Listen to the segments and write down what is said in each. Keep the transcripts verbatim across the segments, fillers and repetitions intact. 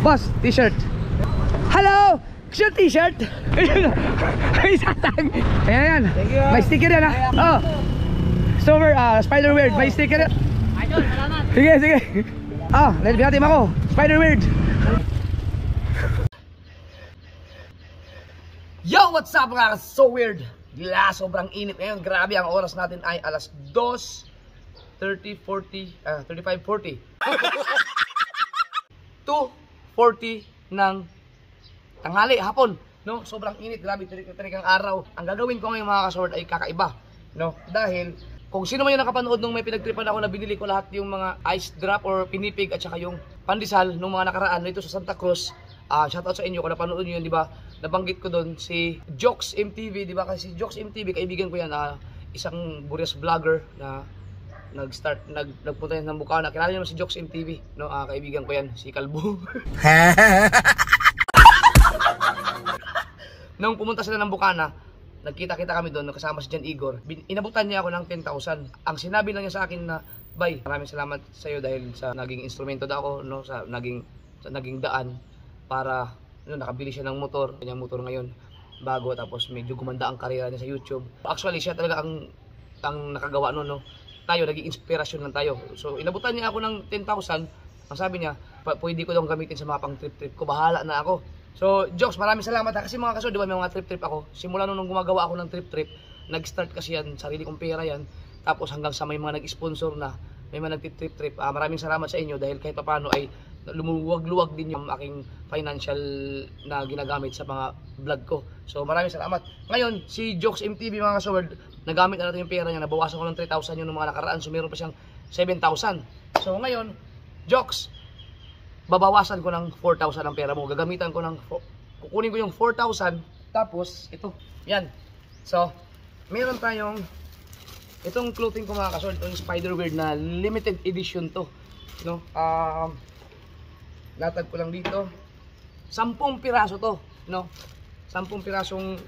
Boss, t-shirt. Hello! Shirt t-shirt. Ay, satang. Ayan, ayan. May sticker yan ha. Oh. Stover, uh, Spider Weird. May sticker yan. Idol, salamat. Sige, sige. Ah, let's be natin ako. Spider Weird. Yo, what's up mga so weird? Gila, sobrang init ngayon. Grabe, ang oras natin ay alas dos, thirty, forty, ah, thirty-five, forty. two forty ng tanghali, hapon, no? Sobrang init, grabe, tirik-tirik ang araw. Ang gagawin ko ngayon mga kasword ay kakaiba, no? Dahil kung sino man yung nakapanood nung may pinagtripan ako na binili ko lahat yung mga ice drop or pinipig at saka yung pandesal nung mga nakaraan dito sa Santa Cruz. Uh, shoutout sa inyo kung napanood nyo yun, di ba? Nabanggit ko doon si Jokes M T V, di ba? Kasi si Jokes M T V, kaibigan ko yan, uh, isang Burias vlogger na nag-start, nag, nagpunta yan ng Bukana. Kilala naman si Jokes M T V, no? Uh, kaibigan ko yan, si Kalbo. Nung pumunta sila ng Bukana, nagkita-kita kami doon, kasama si Jan Igor. Inabutan niya ako ng ten thousand. Ang sinabi lang niya sa akin na, "Bay, maraming salamat sa iyo dahil sa naging instrumento daw ako, no, sa naging sa naging daan para no, nakabili siya ng motor, kanyang motor ngayon bago, tapos medyo gumanda ang karera niya sa YouTube." Actually, siya talaga ang ang nakagawa noon, no. Tayo naging inspirasyon lang tayo. So, inabutan niya ako ng ten thousand. Ang sabi niya, pwede ko daw gamitin sa mga pang trip-trip ko. Bahala na ako. So, Jokes, maraming salamat ha. Kasi mga kasod, di ba, may mga trip-trip ako. Simula nung gumagawa ako ng trip-trip, nag-start kasi yan, sarili kong pera yan. Tapos hanggang sa may mga nag-sponsor na, may mga nag-trip-trip. Uh, maraming salamat sa inyo dahil kahit paano ay lumuwag-luwag din yung aking financial na ginagamit sa mga vlog ko. So, maraming salamat. Ngayon, si Jokes M T V mga kasod, nagamit na natin yung pera niya. Nabawasan ko ng three thousand yun ng mga nakaraan. So, meron pa siyang seven thousand. So, ngayon, Jokes, babawasan ko ng four thousand ang pera mo. Gagamitan ko ng, kukunin ko yung four thousand, tapos ito, yan. So, meron tayong itong clothing ko mga kasord, itong Spider Weird na limited edition to, no? Um, latag ko lang dito, sampung piraso to, no? Sampung pirasong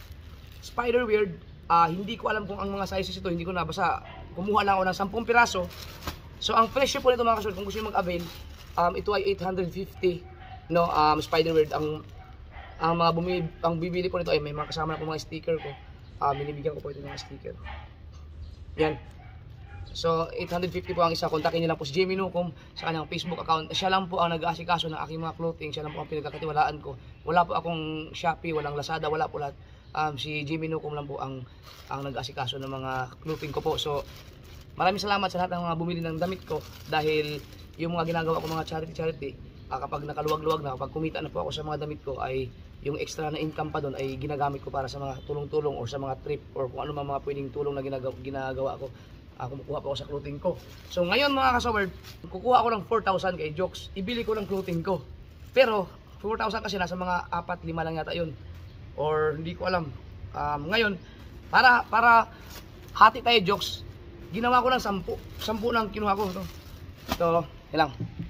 Spider Weird. Uh, hindi ko alam kung ang mga sizes ito, hindi ko na, basta kumuha lang ako ng sampung piraso. So, ang presyo po nito mga kasord, kung gusto nyo mag-avail, Um, ito ay eight hundred fifty, no, um, Spider Weird. Ang ang mga bumi, ang bibili po nito ay may mga kasama na po mga sticker ko. Um, binibigyan ko po ito ng mga sticker. Yan. So, eight hundred fifty po ang isa. Kontakin niyo lang po si Jimmy Nucom sa kanyang Facebook account. Siya lang po ang nag-aasikaso ng aking mga clothing. Siya lang po ang pinagkakatiwalaan ko. Wala po akong Shopee, walang Lazada, wala po lahat. Um, si Jimmy Nucom lang po ang ang nag-aasikaso ng mga clothing ko po. So, maraming salamat sa lahat ng mga bumili ng damit ko dahil yung mga ginagawa ko mga charity-charity, uh, kapag nakaluwag-luwag na, kapag kumita na po ako sa mga damit ko, ay yung extra na income pa doon ay ginagamit ko para sa mga tulong-tulong or sa mga trip or kung ano mga pwedeng tulong na ginagawa, ginagawa ko. Uh, kumukuha pa ako sa clothing ko. So ngayon mga kasaward, kukuha ako ng four thousand kay Jokes, ibili ko ng clothing ko. Pero four thousand kasi nasa mga apat lima lang yata yun. Or hindi ko alam. Um, ngayon, para para hati tayo Jokes, ginawa ko ng sampu. Sampu lang kinuha ko. No? So, lang.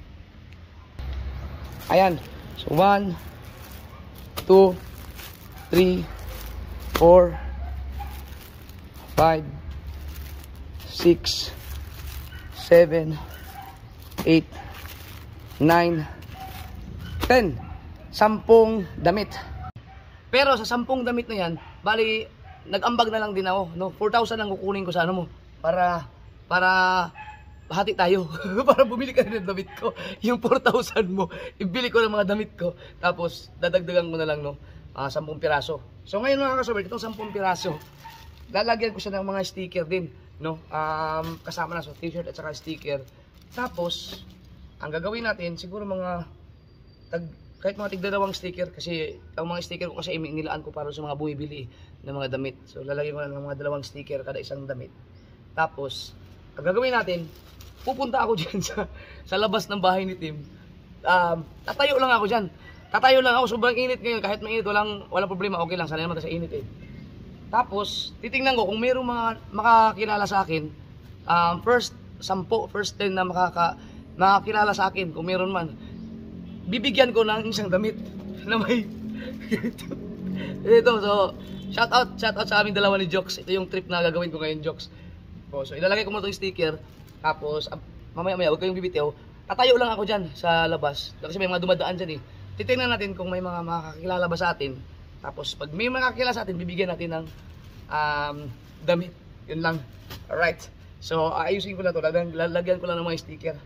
Ayan. So, one, two, three, four, five, six, seven, eight, nine, ten. Sampung damit. Pero sa sampung damit na yan, bali, nag-ambag na lang din ako. No? four thousand lang kukunin ko sa ano mo. Para, para, hati tayo. Para bumili ka rin ng damit ko. Yung four thousand mo, ibili ko ng mga damit ko. Tapos, dadagdagan ko na lang, no, uh, sampung piraso. So, ngayon mga kasabay, itong sampung piraso, lalagyan ko siya ng mga sticker din, no? Um, kasama na, so t-shirt at saka sticker. Tapos, ang gagawin natin, siguro mga, tag, kahit mga tigdalawang sticker, kasi ang mga sticker ko kasi nilaan ko para sa mga bumibili ng mga damit. So, lalagyan ko na ng mga dalawang sticker kada isang damit. Tapos, ang gagawin natin, pupunta ako dyan sa, sa labas ng bahay ni Tim. Um, tatayo lang ako dyan. Tatayo lang ako. Sobrang init ngayon. Kahit mainit, walang, walang problema. Okay lang. Sanay naman sa init eh. Tapos, titingnan ko kung mayroong mga makakilala sa akin. Um, first, sampo, first ten na makaka, makakilala sa akin. Kung mayroon man. Bibigyan ko ng isang damit na may ito. Ito. So, shout out, shout out sa aming dalawa ni Jokes. Ito yung trip na gagawin ko ngayon, Jokes. So, ilalagay ko muna itong sticker. Tapos, uh, mamaya-maya, huwag kayong bibitiw. tatayo lang ako dyan sa labas. Kasi may mga dumadaan dyan eh. Titingnan natin kung may mga makakakilala ba sa atin. Tapos pag may makakilala sa atin, bibigyan natin ng um, damit. Yun lang. Alright. So ayusin ko na to. Lagyan, lagyan ko lang ng mga sticker.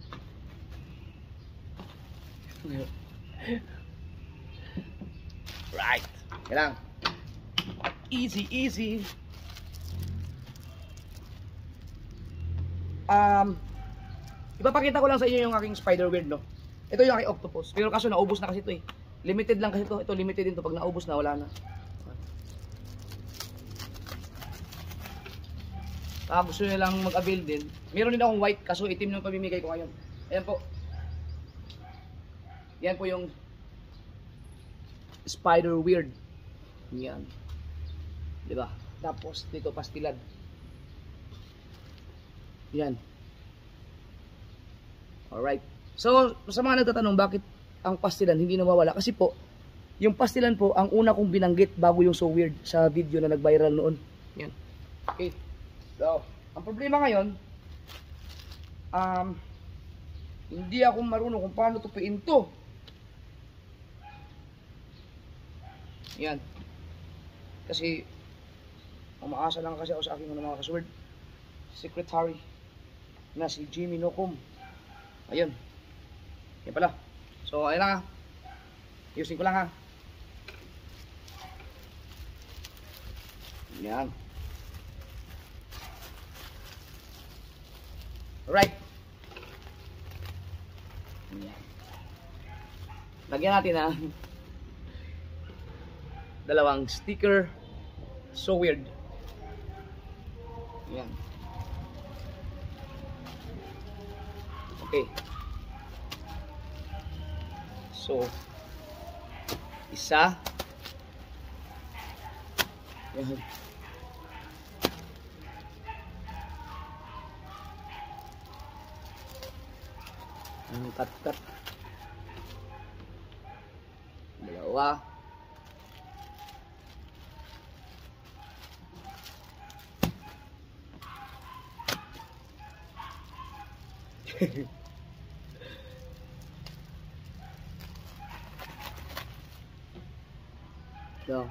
Right. Yan lang. Easy, easy. Um, ipapakita ko lang sa inyo yung aking spider weird, no? Ito yung aking octopus. Pero kaso naubos na kasi ito eh. Limited lang kasi ito. Ito limited din to. Pag naubos na, wala na. Ah, gusto nyo lang mag-avail din. Meron din akong white, kaso itim yung pamimigay ko ngayon. Ayan po. Yan po yung spider weird. Yan. Diba? Tapos dito pastilad. Yan. Alright. So, sa mga nagtatanong bakit ang pastilan hindi nawawala? Kasi po, yung pastilan po, ang una kong binanggit bago yung so weird sa video na nag-viral noon. Yan. Okay. So, ang problema ngayon, um, hindi ako marunong kung paano tupiin to. Yan. Kasi, umaasa lang kasi ako sa aking mga kasword. Secretary na si Jimmy Nocum. Ayun. Yan pala. So, ayun lang ha. Ayusin ko lang ha. Yan. Alright. Yan. Lagyan natin ha. Dalawang sticker. So weird. Yan. Okay. So, isa. Yan. Ang cut-cut. Dalawa. So,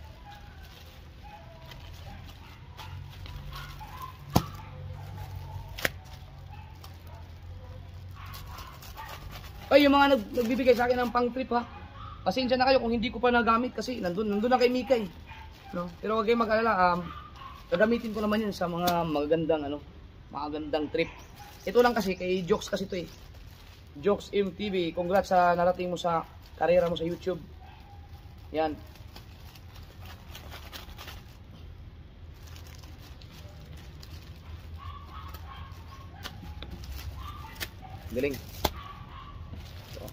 ay, yung mga nag nagbibigay sa akin ng pang trip ha. Pasensya na kayo kung hindi ko pa nagamit kasi nandun, nandun na kay Mika eh. No? Pero wag kayong mag-alala, um, gagamitin ko naman yun sa mga magagandang ano, magagandang trip. Ito lang kasi kay Jokes kasi ito eh. Jokes M T V, congrats sa narating mo sa karera mo sa YouTube. Yan. Galing. So.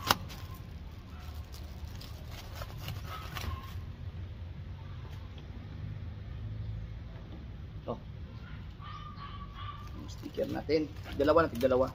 So. Sticker natin. Dalawa natin, dalawa.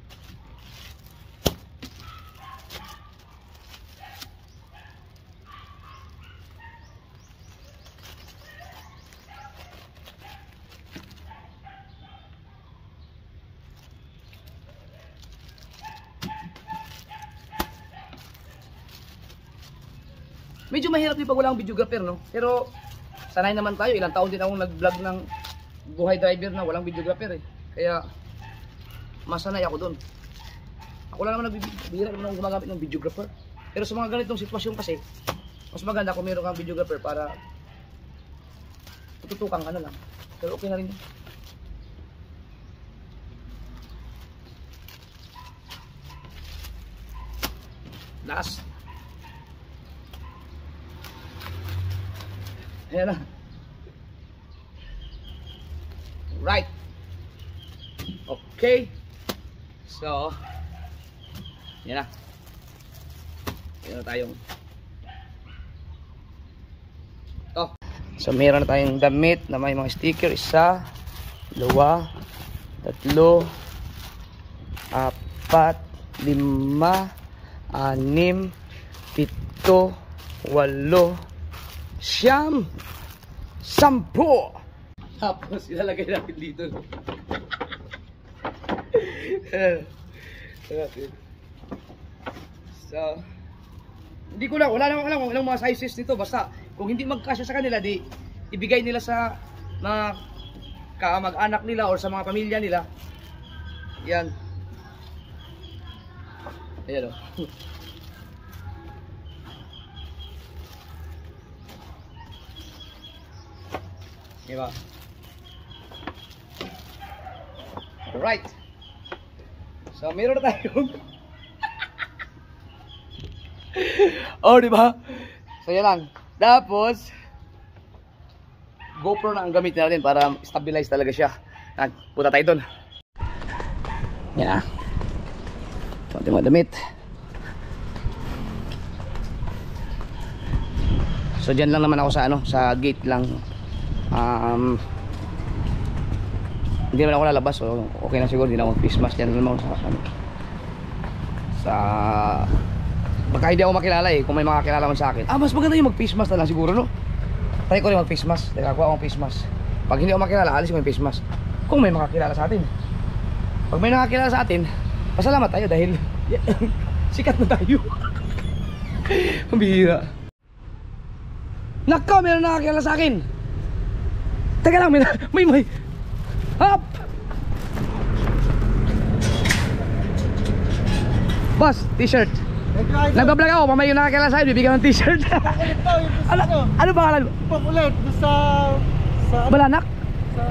Medyo mahirap din pag wala akong videographer, no? Pero sanay naman tayo. Ilang taon din akong nag-vlog ng buhay driver na walang videographer eh. Kaya masanay ako doon. Ako lang naman nagbibira naman akong gumagamit ng videographer. Pero sa mga ganitong sitwasyon kasi, mas maganda kung meron kang videographer para tututukan ka na lang. Pero okay na rin yun. Last. Ayan na. Right. Okay. So, yan na. Meron na tayong ito. So, meron na tayong damit na may mga sticker. Isa, dalawa, tatlo, apat, lima, anim, pito, walo, siyam, sampu. Tapos ilalagay natin dito. So, hindi ko lang, wala namang alam kung ilang mga sizes nito. Basta, kung hindi magkasya sa kanila, di ibigay nila sa mga kamag-anak nila or sa mga pamilya nila. Yan. Ayan o. Diba? Alright. So, meron na tayong oh, diba? So, yan lang. Tapos, GoPro na ang gamit natin para stabilize talaga siya. Punta tayo doon. Yan ah. Ito ating mga damit. So, dyan lang naman ako sa ano, sa gate lang. Um, hindi naman ako lalabas, so okay na siguro. Hindi na ako face mask dyan naman sa ano, sa baka hindi ako makilala eh, kung may makakilala ko sa akin. Ah, mas maganda yung mag face mask na lang siguro, no? Try ko rin mag face mask, teka, kuha akong face mask. Pag hindi ako makilala, alis ko yung face mask. Kung may makakilala sa atin. Pag may nakakilala sa atin, pasalamat tayo dahil sikat na tayo. Ang bihira. Nako, meron nakakilala sa akin. Teka lang, may may may hop! Boss, t-shirt. Nagbablog ako, pamay yung nakakilala sa'yo, bibigyan ng t-shirt. Ano, ano pangalan? Pakulit, sa... sa... Balanak? Sa...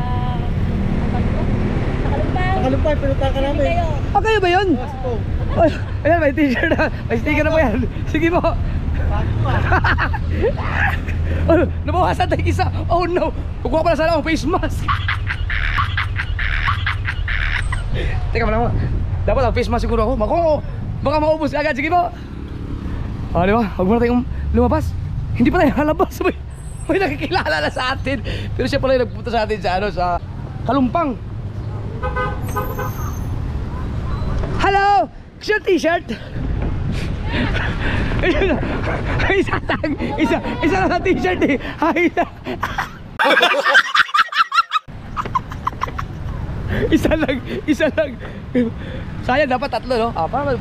Sa Kalumpay, pinunta ka namin. Ah, kayo ba yun? Yes po. Ay, ayan, may t-shirt na. May sticker na po yan. Sige po. Oh, nabawasan tayo isa. Oh no, kukuha pala sana akong face mask. Teka muna mo. Dapat ang face mask siguro ako. Mako, baka maubos agad. Sige po. Ah, di ba? Huwag muna tayong lumabas. Hindi pa tayo halabas. May, may nakikilala na sa atin. Pero siya pala yung nagpunta sa atin sa ano, sa Kalumpang. Hello! Shirt t-shirt. Isa lang, isa, isa lang na t-shirt eh. Ay, isa lang, isa lang. Sayang dapat tatlo, no? Ah, para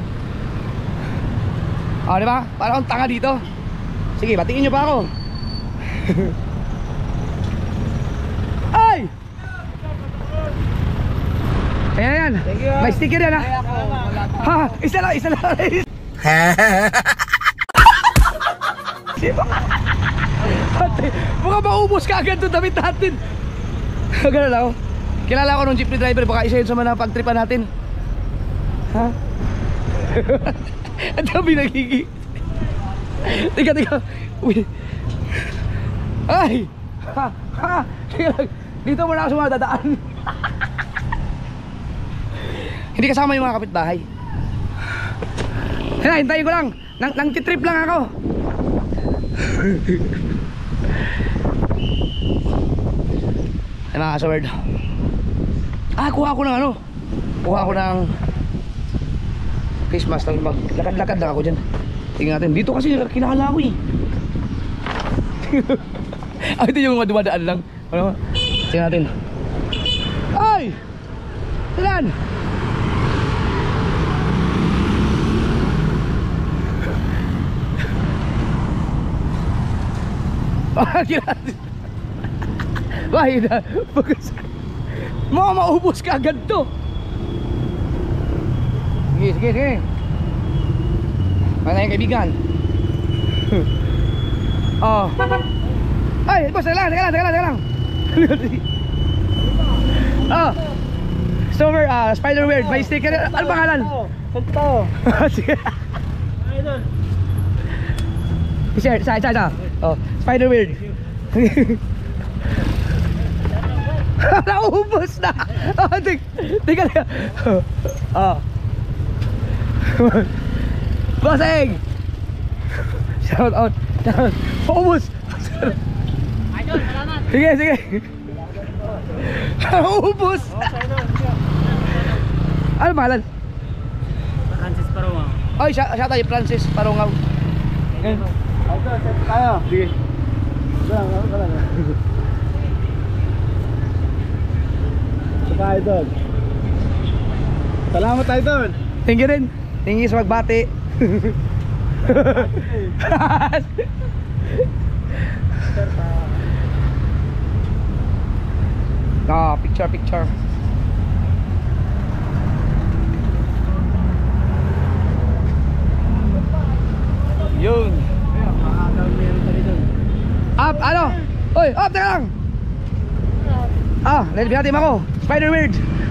ah, di ba? Para akong tanga dito. Sige, batiin nyo pa ako. Ay! Ayan, ayan. May sticker yan, ha? Ha, isa lang, isa lang. Ate, baka maubos ka agad doon damit natin. Ganun lang ako. Kilala ko nung jeepney driver, baka isa yun sa mga pagtripan natin. Ha? Ang dami nagigi. Tika, tika. Uy. Ay! Ha! Ha! Dito mo na ako sumadadaan. Hindi kasama yung mga kapitbahay. Hina, hintayin ko lang. Nang, nang titrip lang ako. Ay mga kasaward. Ah, kuha ko ng ano. Kuha ko ng face mask. Maglakad-lakad lang ako dyan. Tingnan natin. Dito kasi kinakala ko eh. Ah, ito yung mga dumadaan lang. Ano? Tingnan natin. Ay! Tingnan! Why na? Mga maubos ka agad to. Sige, sige, sige. Mga tayong kaibigan. Oh. Ay, boss, teka lang, teka lang, teka lang, teka lang. Oh. Silver, uh, spider weird, may sticker. Ano pangalan? Ito. Sige. Ay, doon. Isa, isa, isa, isa. Oh, spider weird. Naubos na. Oh, tika, tika, tika. Oh. Bossing. Shout out. Naubos. Idol, salamat. Sige, sige. Naubos. Ano malan? Francis Parongaw. Oy, siya, siya tayo Francis Parongaw. Idol, set tayo. Sige. Wala, wala, wala. Saka idol. Salamat idol. Thank you rin. Thank you sa magbati. Ah, picture, picture. Yun. Up, ano? Oy, up, teka lang. Ah, nalibinatim ako. Spider weird.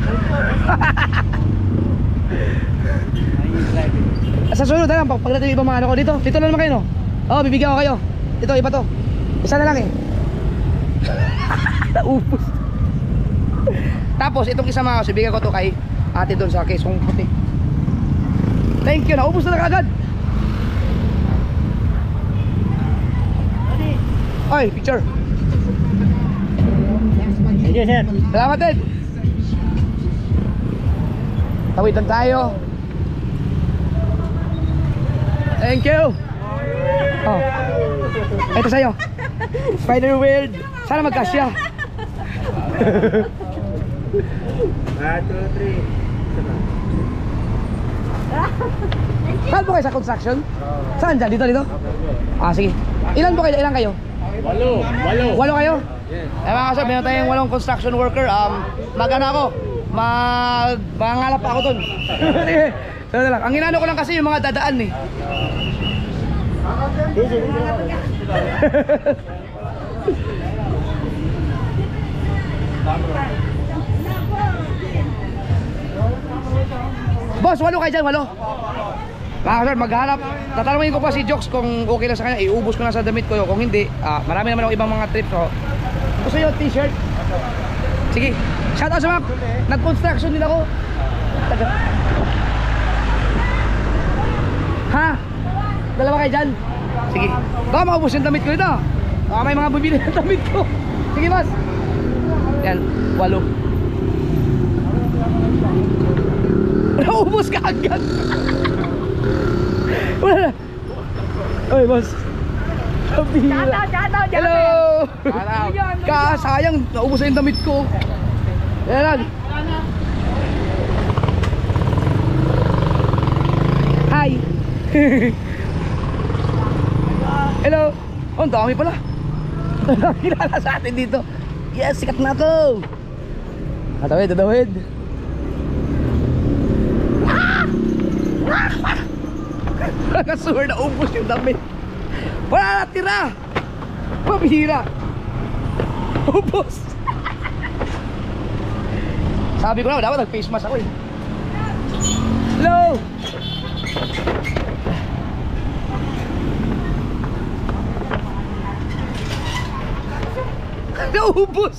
Sa sunod na lang, pagdating ibang mga ano ko dito. Dito na naman kayo, no? Oo, oh, bibigyan ko kayo. Ito, iba to. Isa na lang eh. Naupos. Tapos, itong isa mga kasi, bigyan ko to kay ate doon sa Quezon Puti. Thank you, naupos na lang agad. Oy, picture. Thank you, sir. Salamat din. Tawitan tayo. Thank you. Oh. Ito sa'yo. Spider weird. Sana magkasya. One, two, three. Saan po kayo sa construction? Saan dyan? Dito, dito? Ah, sige. Ilan po kayo? Ilan kayo? Walo. Walo. Walo kayo? Yes. Eh mga kasab, meron tayong walong construction worker. Um, mag-ano ako? Mag... Mangangalap ako dun. So, lang. Ang inano ko lang kasi yung mga dadaan eh. Boss, walo kayo dyan, walo. Mga kasar, maghanap. Tatanungin ko pa si Jokes kung okay lang sa kanya. Iubos ko na sa damit ko. Kung hindi, ah, marami naman ako ibang mga trip. So, gusto nyo t-shirt? Sige, shout out sa mga nag-construction din ako. Ha? Dalawa kayo dyan? Sige, baka maubos yung damit ko ito. Baka may mga bumili ng damit ko. Sige, boss. Yan, walo. Naubos ka agad. Wala na. Oy, boss. Hello. Ka, sayang, naubos na yung damit ko. Yan lang. Hi. Hello. Oh, ang dami pala. Kilala sa atin dito. Yes, sikat na to. Tatawid, tatawid. Nakasur na ubos yung damit. Wala na tira. Pabihira. Ubos. Sabi ko na, dapat nag-face mask ako eh. Hello. Naubos.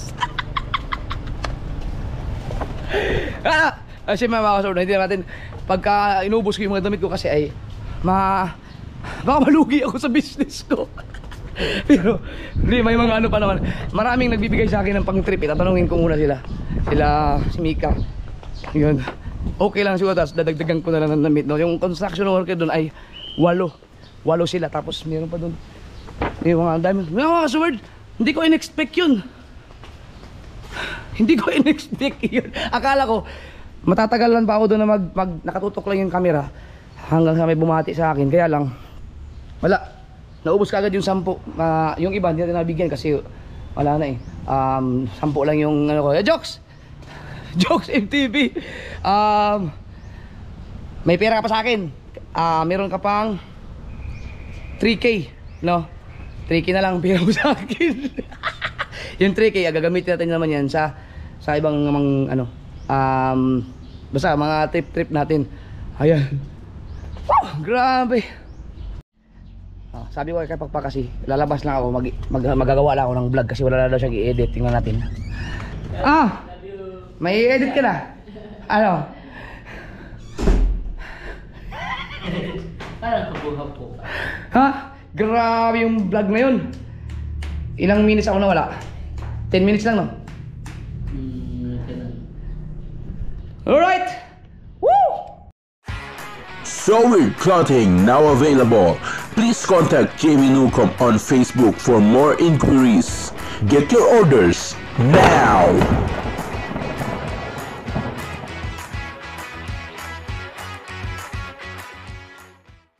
Ah, kasi mga mga kasur, hindi natin pagka inubos ko yung mga damit ko kasi ay ma baka malugi ako sa business ko. Pero hindi, may mga ano pa naman. Maraming nagbibigay sa akin ng pang trip. Itatanungin ko muna sila. Sila si Mika. Yun. Okay lang siguro, tapos dadagdagan ko na lang ng damit, no? Yung construction worker doon ay walo. Walo sila. Tapos meron pa doon yung mga dami. Mga mga kasword, hindi ko in-expect yun. Hindi ko in-expect yun. Akala ko matatagalan pa ako doon na mag, mag nakatutok lang yung camera hanggang sa may bumati sa akin. Kaya lang wala, naubos ka agad yung sampu. Uh, yung iba hindi natin nabigyan kasi wala na eh. Um, sampu lang yung ano ko. Eh, Jokes! Jokes M T V. Um, may pera ka pa sa akin. Uh, meron ka pang three K, no? three K na lang pera mo sa akin. Yung three K, gagamitin natin naman yan sa sa ibang mga ano, um, basta mga trip-trip natin. Ayan. Oh, grabe. Oh, sabi ko kay Pakpak kasi lalabas lang ako, mag, mag, magagawa lang ako ng vlog kasi wala na daw siyang i-edit. Tingnan natin. Ah, may i-edit ka na? Ano? Parang kabuhap po. Ha? Grabe yung vlog na yun. Ilang minutes ako nawala? ten minutes lang, no? Hmm, alright! Woo! Solid Clothing now available. Please contact Jamie Newcomb on Facebook for more inquiries. Get your orders now!